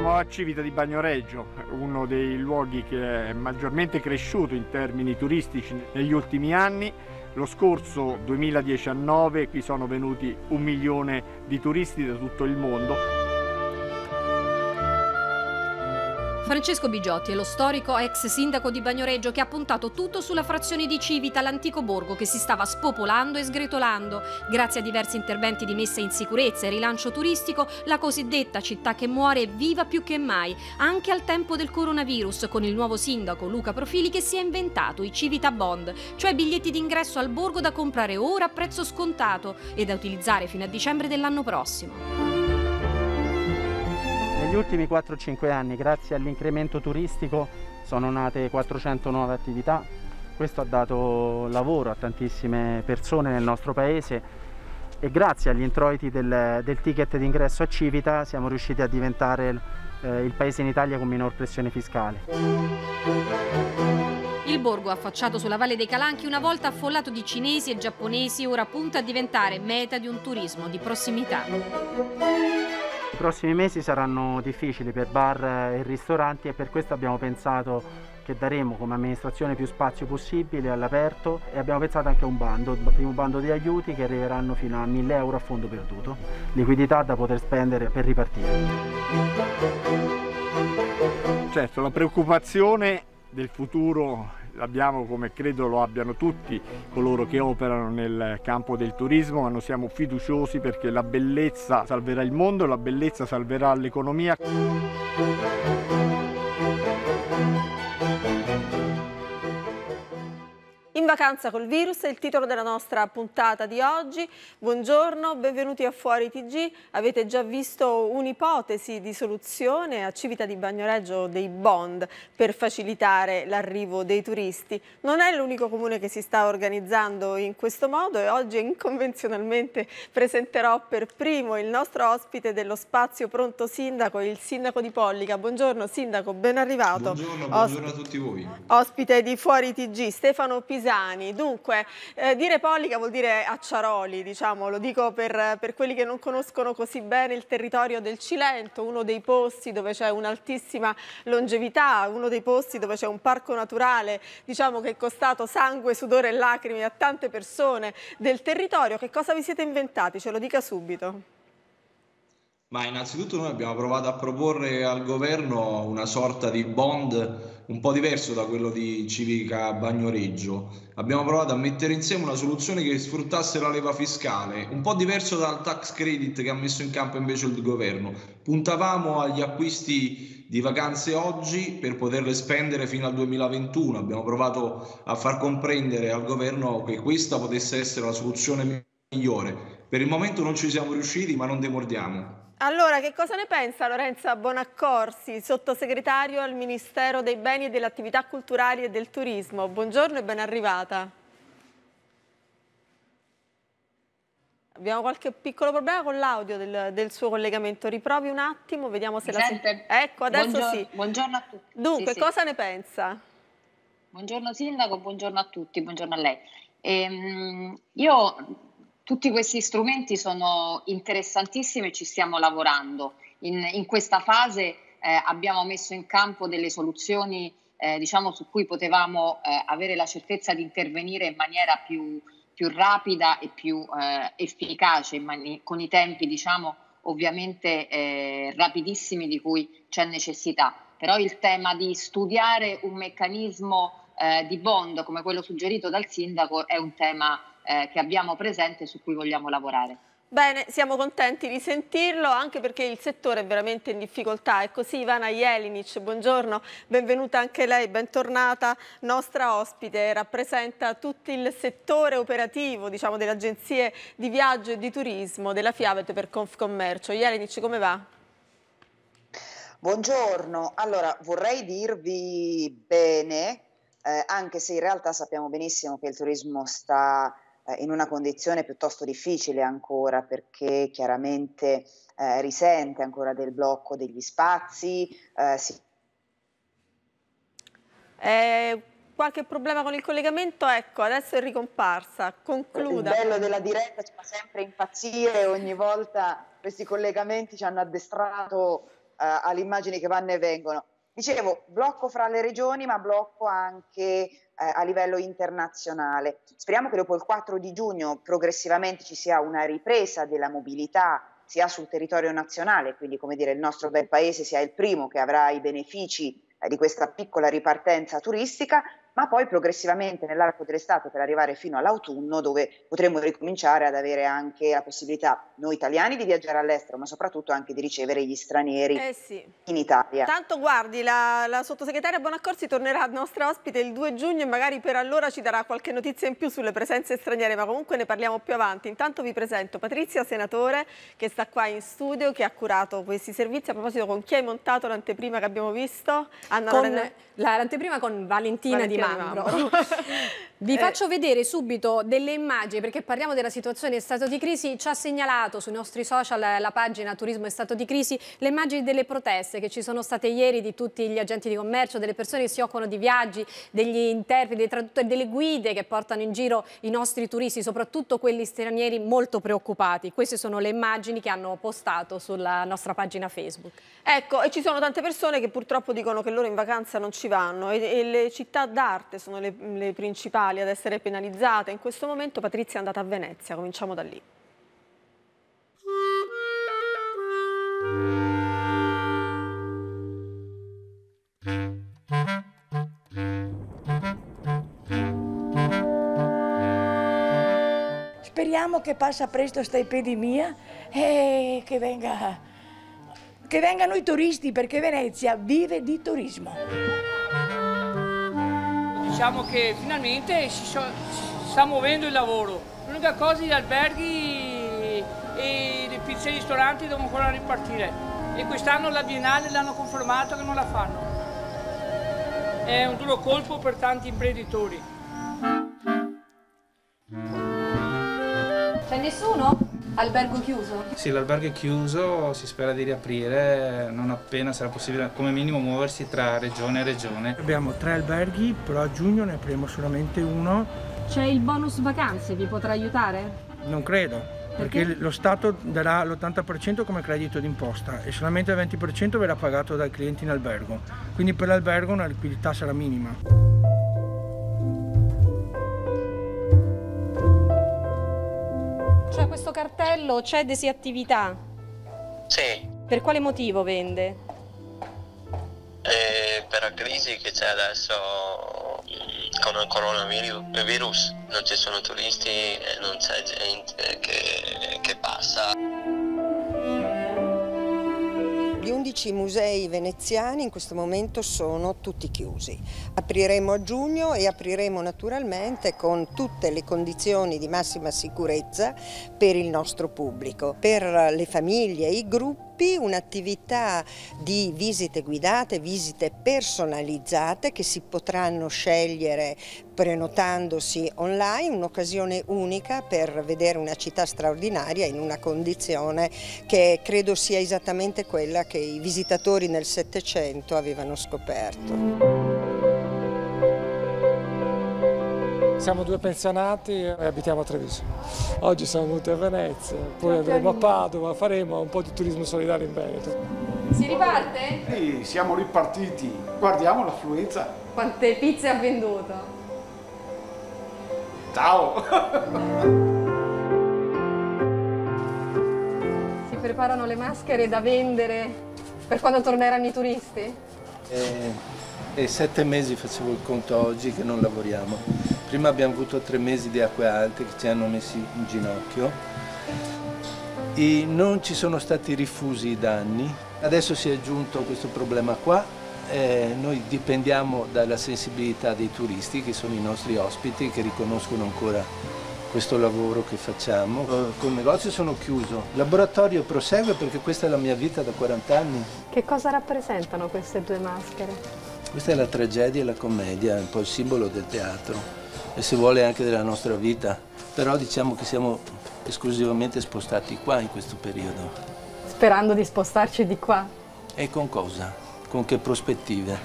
Siamo a Civita di Bagnoregio, uno dei luoghi che è maggiormente cresciuto in termini turistici negli ultimi anni. Lo scorso 2019 qui sono venuti 1 milione di turisti da tutto il mondo. Francesco Bigiotti è lo storico ex sindaco di Bagnoregio che ha puntato tutto sulla frazione di Civita, l'antico borgo che si stava spopolando e sgretolando. Grazie a diversi interventi di messa in sicurezza e rilancio turistico, la cosiddetta città che muore è viva più che mai, anche al tempo del coronavirus, con il nuovo sindaco Luca Profili che si è inventato i Civita Bond, cioè biglietti d'ingresso al borgo da comprare ora a prezzo scontato e da utilizzare fino a dicembre dell'anno prossimo. Negli ultimi 4-5 anni, grazie all'incremento turistico, sono nate 400 nuove attività. Questo ha dato lavoro a tantissime persone nel nostro paese e grazie agli introiti del ticket d'ingresso a Civita siamo riusciti a diventare il paese in Italia con minor pressione fiscale. Il borgo, affacciato sulla Valle dei Calanchi, una volta affollato di cinesi e giapponesi, ora punta a diventare meta di un turismo di prossimità. I prossimi mesi saranno difficili per bar e ristoranti e per questo abbiamo pensato che daremo come amministrazione più spazio possibile all'aperto e abbiamo pensato anche a un bando, il primo bando di aiuti che arriveranno fino a 1.000 euro a fondo perduto, liquidità da poter spendere per ripartire. Certo, la preoccupazione del futuro l'abbiamo, come credo lo abbiano tutti coloro che operano nel campo del turismo, ma noi siamo fiduciosi perché la bellezza salverà il mondo, la bellezza salverà l'economia. In vacanza col virus è il titolo della nostra puntata di oggi. Buongiorno, benvenuti a Fuori TG. Avete già visto un'ipotesi di soluzione a Civita di Bagnoregio dei bond per facilitare l'arrivo dei turisti. Non è l'unico comune che si sta organizzando in questo modo e oggi inconvenzionalmente presenterò per primo il nostro ospite dello spazio Pronto Sindaco, il sindaco di Pollica. Buongiorno sindaco, ben arrivato. Buongiorno a tutti voi. Ospite di Fuori TG, Stefano Pisani. Dunque, dire Pollica vuol dire Acciaroli, diciamo, lo dico per quelli che non conoscono così bene il territorio del Cilento, uno dei posti dove c'è un'altissima longevità, uno dei posti dove c'è un parco naturale, diciamo che è costato sangue, sudore e lacrime a tante persone del territorio. Che cosa vi siete inventati? Ce lo dica subito. Ma innanzitutto noi abbiamo provato a proporre al governo una sorta di bond un po' diverso da quello di Civica Bagnoregio. Abbiamo provato a mettere insieme una soluzione che sfruttasse la leva fiscale, un po' diverso dal tax credit che ha messo in campo invece il governo. Puntavamo agli acquisti di vacanze oggi per poterle spendere fino al 2021. Abbiamo provato a far comprendere al governo che questa potesse essere la soluzione migliore. Per il momento non ci siamo riusciti, ma non demordiamo. Allora, che cosa ne pensa Lorenza Bonaccorsi, sottosegretario al Ministero dei Beni e delle Attività Culturali e del Turismo? Buongiorno e ben arrivata. Abbiamo qualche piccolo problema con l'audio del suo collegamento. Riprovi un attimo, vediamo se la sente. Ecco, adesso buongiorno, sì. Buongiorno a tutti. Dunque, sì, cosa ne pensa? Buongiorno Sindaco, buongiorno a tutti, buongiorno a lei. Tutti questi strumenti sono interessantissimi e ci stiamo lavorando. In questa fase abbiamo messo in campo delle soluzioni diciamo, su cui potevamo avere la certezza di intervenire in maniera più rapida e più efficace, con i tempi diciamo, ovviamente rapidissimi di cui c'è necessità. Però il tema di studiare un meccanismo di bond come quello suggerito dal sindaco è un tema che abbiamo presente e su cui vogliamo lavorare. Bene, siamo contenti di sentirlo anche perché il settore è veramente in difficoltà. E così Ivana Jelinic, buongiorno, benvenuta anche lei, bentornata, nostra ospite, rappresenta tutto il settore operativo diciamo, delle agenzie di viaggio e di turismo della Fiavet per Confcommercio. Jelinic, come va? Buongiorno, allora vorrei dirvi bene, anche se in realtà sappiamo benissimo che il turismo sta in una condizione piuttosto difficile ancora perché chiaramente risente ancora del blocco degli spazi. Qualche problema con il collegamento? Ecco, adesso è ricomparsa. Concluda. Il bello della diretta ci fa sempre impazzire, ogni volta questi collegamenti ci hanno addestrato alle immagini che vanno e vengono. Dicevo, blocco fra le regioni, ma blocco anche a livello internazionale. Speriamo che dopo il 4 di giugno progressivamente ci sia una ripresa della mobilità sia sul territorio nazionale, quindi come dire il nostro bel paese sia il primo che avrà i benefici di questa piccola ripartenza turistica, ma poi progressivamente nell'arco dell'estate per arrivare fino all'autunno, dove potremo ricominciare ad avere anche la possibilità, noi italiani, di viaggiare all'estero, ma soprattutto anche di ricevere gli stranieri in Italia. Tanto guardi, la sottosegretaria Bonaccorsi tornerà nostra ospite il 2 giugno e magari per allora ci darà qualche notizia in più sulle presenze straniere, ma comunque ne parliamo più avanti. Intanto vi presento Patrizia Senatore, che sta qua in studio, che ha curato questi servizi. A proposito, con chi hai montato l'anteprima che abbiamo visto? L'anteprima con Valentina Di Mambro. Vi faccio vedere subito delle immagini, perché parliamo della situazione in stato di crisi. Ci ha segnalato sui nostri social la pagina Turismo in stato di crisi le immagini delle proteste che ci sono state ieri di tutti gli agenti di commercio, delle persone che si occupano di viaggi, degli interpreti, dei traduttori, delle guide che portano in giro i nostri turisti, soprattutto quelli stranieri molto preoccupati. Queste sono le immagini che hanno postato sulla nostra pagina Facebook. Ecco, e ci sono tante persone che purtroppo dicono che loro in vacanza non ci vanno e le città d'arte sono le principali ad essere penalizzate. In questo momento Patrizia è andata a Venezia, cominciamo da lì. Speriamo che passa presto questa epidemia e che vengano i turisti, perché Venezia vive di turismo. Diciamo che finalmente si sta muovendo il lavoro. L'unica cosa, gli alberghi e le pizzerie e i ristoranti devono ancora ripartire. E quest'anno la Biennale l'hanno confermato che non la fanno. È un duro colpo per tanti imprenditori. C'è nessuno? Albergo chiuso? Sì, l'albergo è chiuso, si spera di riaprire non appena sarà possibile, come minimo muoversi tra regione e regione. Abbiamo 3 alberghi, però a giugno ne apriamo solamente uno. C'è il bonus vacanze, vi potrà aiutare? Non credo, perché lo Stato darà l'80% come credito d'imposta e solamente il 20% verrà pagato dai clienti in albergo. Quindi per l'albergo una liquidità sarà minima. C'è questo cartello, Cedesi Attività. Sì. Per quale motivo vende? Per la crisi che c'è adesso con il coronavirus, non ci sono turisti e non c'è gente che passa. Gli 11 musei veneziani in questo momento sono tutti chiusi. Apriremo a giugno e apriremo naturalmente con tutte le condizioni di massima sicurezza per il nostro pubblico, per le famiglie, i gruppi, un'attività di visite guidate, visite personalizzate che si potranno scegliere prenotandosi online, un'occasione unica per vedere una città straordinaria in una condizione che credo sia esattamente quella che i visitatori nel Settecento avevano scoperto. Siamo 2 pensionati e abitiamo a Treviso. Oggi siamo venuti a Venezia, poi andremo a Padova, faremo un po' di turismo solidario in Veneto. Si riparte? Sì, siamo ripartiti. Guardiamo l'affluenza. Quante pizze ha venduto? Ciao! Si preparano le maschere da vendere per quando torneranno i turisti? È 7 mesi, facevo il conto oggi, che non lavoriamo. Prima abbiamo avuto 3 mesi di acque alte che ci hanno messi in ginocchio e non ci sono stati rifusi i danni. Adesso si è aggiunto questo problema qua. Noi dipendiamo dalla sensibilità dei turisti, che sono i nostri ospiti, che riconoscono ancora questo lavoro che facciamo. Col negozio sono chiuso, il laboratorio prosegue perché questa è la mia vita da 40 anni. Che cosa rappresentano queste 2 maschere? Questa è la tragedia e la commedia, è un po' il simbolo del teatro e se vuole anche della nostra vita, però diciamo che siamo esclusivamente spostati qua in questo periodo. Sperando di spostarci di qua. E con cosa? Con che prospettive?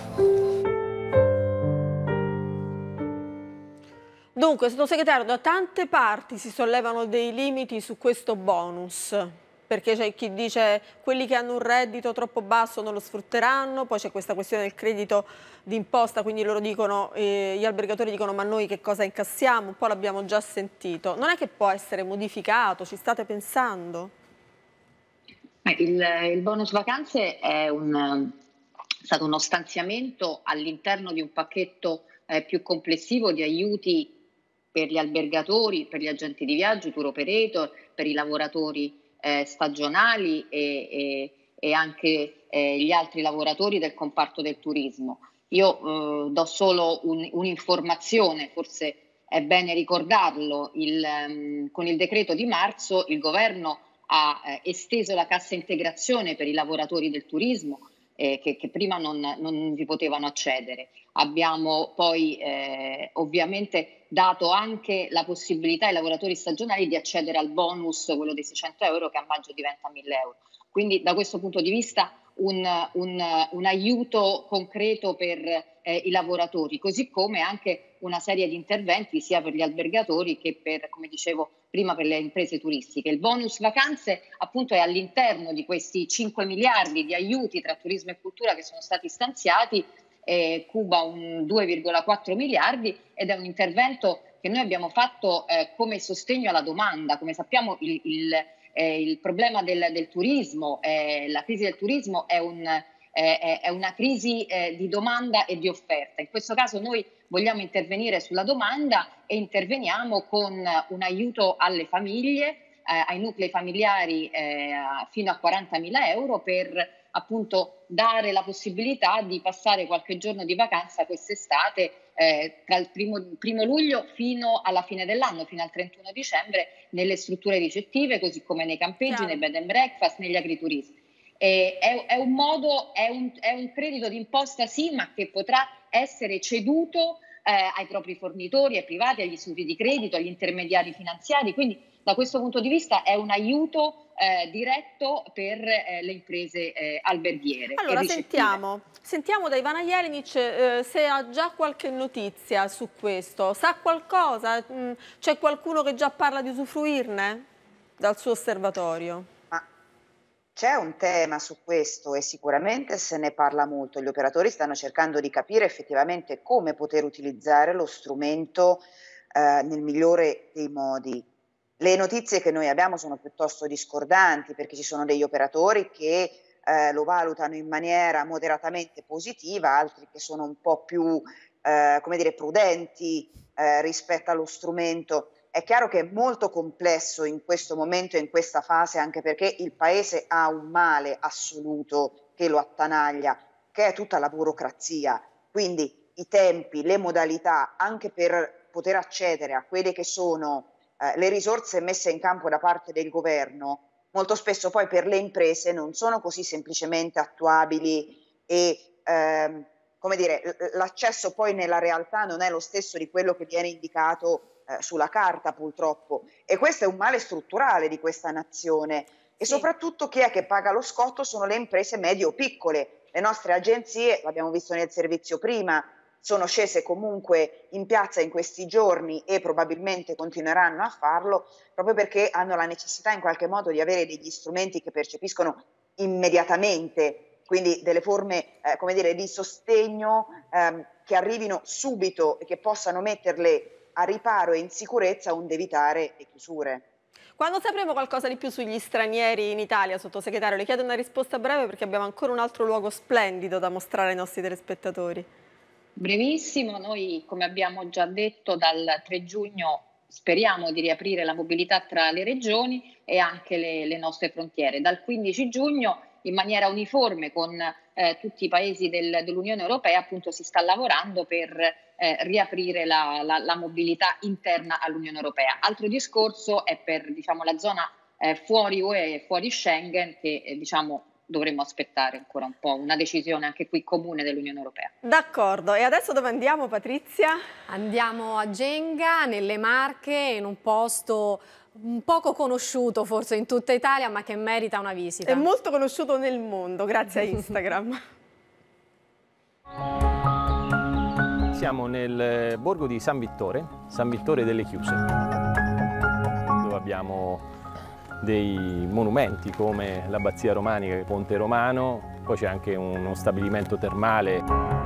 Dunque, sottosegretario, da tante parti si sollevano dei limiti su questo bonus. Perché c'è chi dice quelli che hanno un reddito troppo basso non lo sfrutteranno, poi c'è questa questione del credito d'imposta, quindi loro dicono, gli albergatori dicono ma noi che cosa incassiamo, un po' l'abbiamo già sentito. Non è che può essere modificato, ci state pensando? Il bonus vacanze è stato uno stanziamento all'interno di un pacchetto più complessivo di aiuti per gli albergatori, per gli agenti di viaggio, tour operator, per i lavoratori stagionali e anche gli altri lavoratori del comparto del turismo. Io do solo un'informazione, forse è bene ricordarlo, con il decreto di marzo il governo ha esteso la cassa integrazione per i lavoratori del turismo che prima non vi potevano accedere. Abbiamo poi ovviamente dato anche la possibilità ai lavoratori stagionali di accedere al bonus, quello dei 600 euro, che a maggio diventa 1.000 euro. Quindi da questo punto di vista un aiuto concreto per i lavoratori, così come anche una serie di interventi sia per gli albergatori che per, come dicevo prima, per le imprese turistiche. Il bonus vacanze appunto è all'interno di questi 5 miliardi di aiuti tra turismo e cultura che sono stati stanziati, cuba un 2,4 miliardi ed è un intervento che noi abbiamo fatto come sostegno alla domanda. Come sappiamo il problema del turismo, la crisi del turismo è una crisi di domanda e di offerta. In questo caso noi vogliamo intervenire sulla domanda e interveniamo con un aiuto alle famiglie, ai nuclei familiari fino a 40.000 euro per appunto dare la possibilità di passare qualche giorno di vacanza quest'estate tra il primo luglio fino alla fine dell'anno, fino al 31 dicembre, nelle strutture ricettive, così come nei campeggi, nei bed and breakfast, negli agriturismi. È un credito d'imposta sì, ma che potrà essere ceduto ai propri fornitori, ai privati, agli istituti di credito, agli intermediari finanziari, quindi da questo punto di vista è un aiuto diretto per le imprese alberghiere. Allora sentiamo da Ivana Jelenic se ha già qualche notizia su questo, sa qualcosa, c'è qualcuno che già parla di usufruirne dal suo osservatorio? C'è un tema su questo e sicuramente se ne parla molto. Gli operatori stanno cercando di capire effettivamente come poter utilizzare lo strumento nel migliore dei modi. Le notizie che noi abbiamo sono piuttosto discordanti perché ci sono degli operatori che lo valutano in maniera moderatamente positiva, altri che sono un po' più come dire, prudenti rispetto allo strumento. È chiaro che è molto complesso in questo momento e in questa fase, anche perché il Paese ha un male assoluto che lo attanaglia, che è tutta la burocrazia. Quindi i tempi, le modalità, anche per poter accedere a quelle che sono le risorse messe in campo da parte del governo, molto spesso poi per le imprese non sono così semplicemente attuabili e come dire, l'accesso poi nella realtà non è lo stesso di quello che viene indicato sulla carta purtroppo, e questo è un male strutturale di questa nazione e soprattutto chi è che paga lo scotto sono le imprese medio-piccole. Le nostre agenzie, l'abbiamo visto nel servizio prima, sono scese comunque in piazza in questi giorni e probabilmente continueranno a farlo proprio perché hanno la necessità in qualche modo di avere degli strumenti che percepiscono immediatamente, quindi delle forme come dire, di sostegno che arrivino subito e che possano metterle a riparo e in sicurezza onde evitare le chiusure. Quando sapremo qualcosa di più sugli stranieri in Italia, sottosegretario, le chiedo una risposta breve perché abbiamo ancora un altro luogo splendido da mostrare ai nostri telespettatori. Brevissimo, noi come abbiamo già detto dal 3 giugno speriamo di riaprire la mobilità tra le regioni e anche le nostre frontiere. Dal 15 giugno in maniera uniforme con tutti i paesi dell'Unione Europea appunto si sta lavorando per riaprire la mobilità interna all'Unione Europea. Altro discorso è per la zona fuori UE e fuori Schengen che dovremmo aspettare ancora un po' una decisione anche qui comune dell'Unione Europea. D'accordo, e adesso dove andiamo, Patrizia? Andiamo a Genga, nelle Marche, in un posto poco conosciuto forse in tutta Italia, ma che merita una visita. È molto conosciuto nel mondo, grazie a Instagram. Siamo nel borgo di San Vittore delle Chiuse, dove abbiamo dei monumenti come l'Abbazia Romanica, il Ponte Romano, poi c'è anche uno stabilimento termale.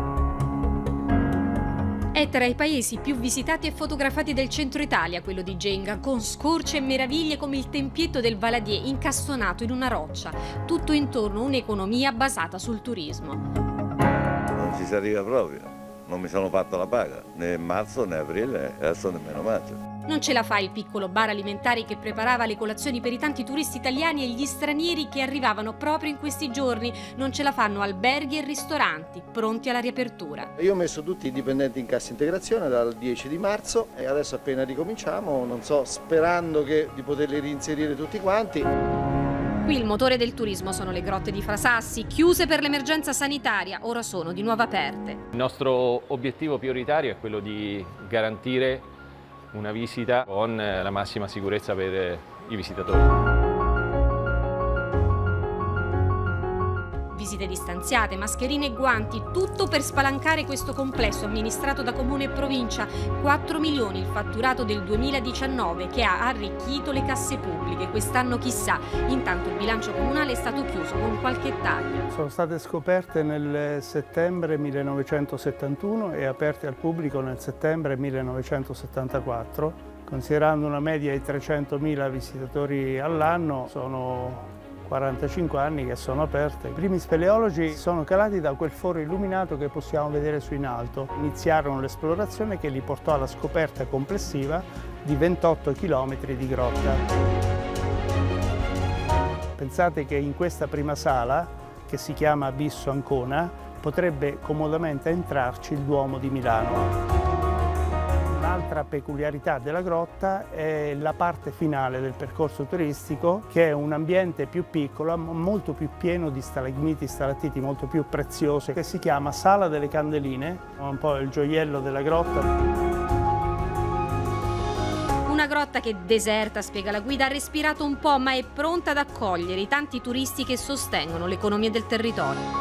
È tra i paesi più visitati e fotografati del centro Italia quello di Genga, con scorci e meraviglie come il tempietto del Valadier incastonato in una roccia. Tutto intorno un'economia basata sul turismo. Non ci si arriva proprio, non mi sono fatto la paga, né marzo né aprile, adesso nemmeno maggio. Non ce la fa il piccolo bar alimentari che preparava le colazioni per i tanti turisti italiani e gli stranieri che arrivavano proprio in questi giorni. Non ce la fanno alberghi e ristoranti, pronti alla riapertura. Io ho messo tutti i dipendenti in cassa integrazione dal 10 di marzo e adesso appena ricominciamo, non so, sperando di poterli reinserire tutti quanti. Qui il motore del turismo sono le grotte di Frasassi, chiuse per l'emergenza sanitaria, ora sono di nuovo aperte. Il nostro obiettivo prioritario è quello di garantire una visita con la massima sicurezza per i visitatori. Visite distanziate, mascherine e guanti, tutto per spalancare questo complesso amministrato da comune e provincia. 4 milioni il fatturato del 2019 che ha arricchito le casse pubbliche. Quest'anno chissà, intanto il bilancio comunale è stato chiuso con qualche taglio. Sono state scoperte nel settembre 1971 e aperte al pubblico nel settembre 1974. Considerando una media di 300.000 visitatori all'anno, sono 45 anni che sono aperte. I primi speleologi sono calati da quel foro illuminato che possiamo vedere su in alto. Iniziarono l'esplorazione che li portò alla scoperta complessiva di 28 km di grotta. Pensate che in questa prima sala, che si chiama Abisso Ancona, potrebbe comodamente entrarci il Duomo di Milano. Un'altra peculiarità della grotta è la parte finale del percorso turistico, che è un ambiente più piccolo, ma molto più pieno di stalagmiti, stalattiti molto più preziose, che si chiama Sala delle Candeline, un po' il gioiello della grotta. Una grotta che deserta, spiega la guida, ha respirato un po', ma è pronta ad accogliere i tanti turisti che sostengono l'economia del territorio.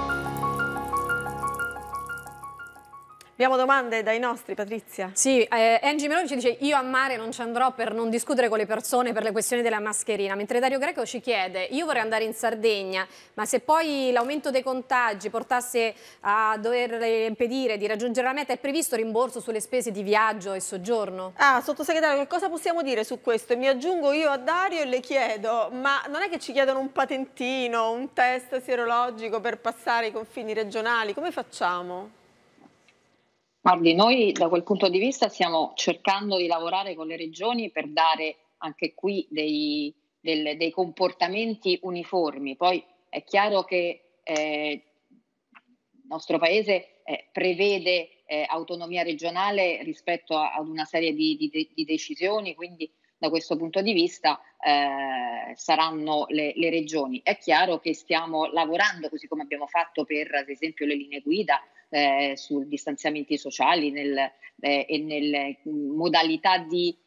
Abbiamo domande dai nostri, Patrizia? Sì, Angie Meloni ci dice io a mare non ci andrò per non discutere con le persone per le questioni della mascherina, mentre Dario Greco ci chiede io vorrei andare in Sardegna, ma se poi l'aumento dei contagi portasse a dover impedire di raggiungere la meta, è previsto rimborso sulle spese di viaggio e soggiorno? Ah, sottosegretario, che cosa possiamo dire su questo? E mi aggiungo io a Dario e le chiedo, ma non è che ci chiedono un patentino, un test sierologico per passare i confini regionali? Come facciamo? Guardi, noi da quel punto di vista stiamo cercando di lavorare con le regioni per dare anche qui dei comportamenti uniformi. Poi è chiaro che il nostro Paese prevede autonomia regionale rispetto ad una serie di decisioni, quindi da questo punto di vista saranno le regioni. È chiaro che stiamo lavorando, così come abbiamo fatto per ad esempio le linee guida, sui distanziamenti sociali e nelle modalità di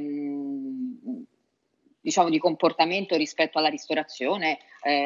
comportamento rispetto alla ristorazione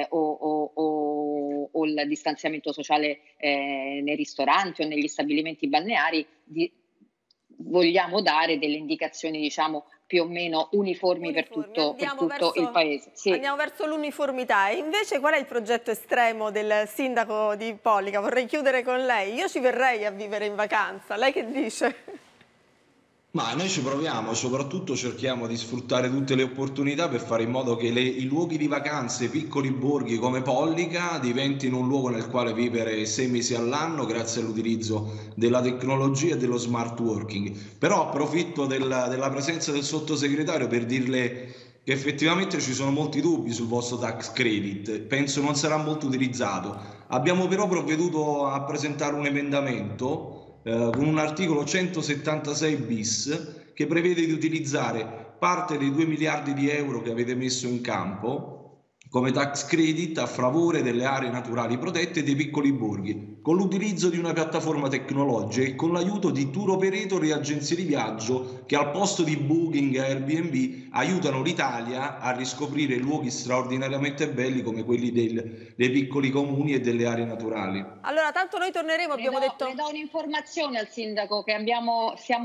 o il distanziamento sociale nei ristoranti o negli stabilimenti balneari. Vogliamo dare delle indicazioni più o meno uniformi per tutto il Paese. Sì. Andiamo verso l'uniformità. E invece qual è il progetto estremo del sindaco di Pollica? Vorrei chiudere con lei. Io ci verrei a vivere in vacanza. Lei che dice? Ma noi ci proviamo, soprattutto cerchiamo di sfruttare tutte le opportunità per fare in modo che i luoghi di vacanze, piccoli borghi come Pollica, diventino un luogo nel quale vivere 6 mesi all'anno grazie all'utilizzo della tecnologia e dello smart working. Però approfitto della presenza del sottosegretario per dirle che effettivamente ci sono molti dubbi sul vostro tax credit, penso non sarà molto utilizzato. Abbiamo però provveduto a presentare un emendamento con un articolo 176 bis che prevede di utilizzare parte dei 2 miliardi di euro che avete messo in campo come tax credit a favore delle aree naturali protette e dei piccoli borghi, con l'utilizzo di una piattaforma tecnologica e con l'aiuto di tour operator e agenzie di viaggio che al posto di Booking e Airbnb aiutano l'Italia a riscoprire luoghi straordinariamente belli come quelli dei piccoli comuni e delle aree naturali. Allora, tanto noi torneremo, abbiamo detto... Le do un'informazione al sindaco che stiamo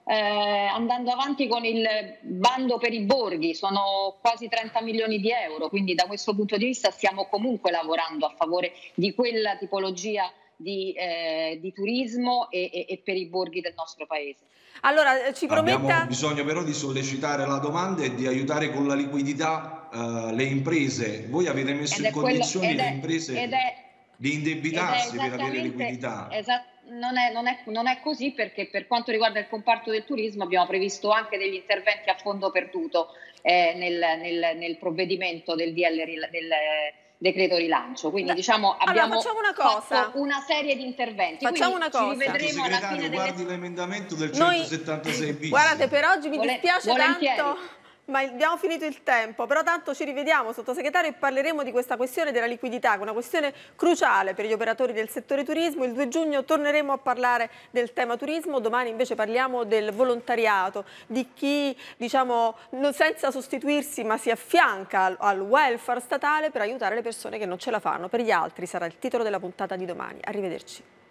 andando avanti con il bando per i borghi, sono quasi 30 milioni di euro, quindi da questo punto di vista stiamo comunque lavorando a favore di quella tipologia di turismo e per i borghi del nostro paese. Allora, ci prometta... Abbiamo bisogno però di sollecitare la domanda e di aiutare con la liquidità le imprese. Voi avete messo in condizioni le imprese di indebitarsi per avere liquidità. Non è così, perché per quanto riguarda il comparto del turismo abbiamo previsto anche degli interventi a fondo perduto nel provvedimento del decreto rilancio, quindi diciamo abbiamo fatto una serie di interventi. Facciamo una cosa. Ci rivedremo alla fine guardi l'emendamento del 176 bis. Guardate, per oggi mi dispiace volentieri. tanto, ma abbiamo finito il tempo, però tanto ci rivediamo, sottosegretario, e parleremo di questa questione della liquidità, che è una questione cruciale per gli operatori del settore turismo. Il 2 giugno torneremo a parlare del tema turismo, domani invece parliamo del volontariato, di chi, diciamo, senza sostituirsi ma si affianca al welfare statale per aiutare le persone che non ce la fanno. Per gli altri sarà il titolo della puntata di domani. Arrivederci.